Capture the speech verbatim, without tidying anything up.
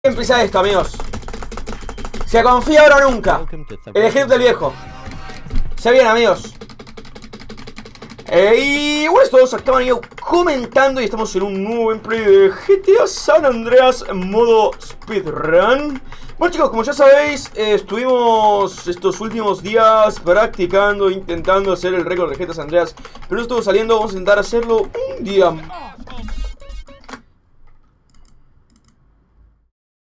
Empieza esto, amigos. Se confía ahora o nunca. El ejemplo del viejo. Se viene, amigos. eh, Y bueno, todos estaban yo comentando. Y estamos en un nuevo gameplay de G T A San Andreas modo speedrun. Bueno, chicos, como ya sabéis, eh, estuvimos estos últimos días practicando, intentando hacer el récord de G T A San Andreas, pero no estuvo saliendo. Vamos a intentar hacerlo un día